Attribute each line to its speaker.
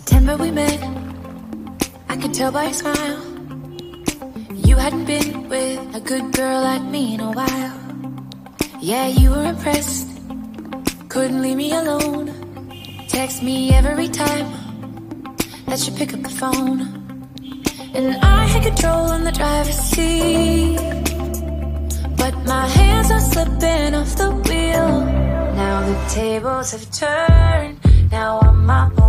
Speaker 1: September we met, I could tell by your smile. You hadn't been with a good girl like me in a while. Yeah, you were impressed, couldn't leave me alone. Text me every time that you pick up the phone. And I had control on the driver's seat, but my hands are slipping off the wheel. Now the tables have turned, now I'm my own.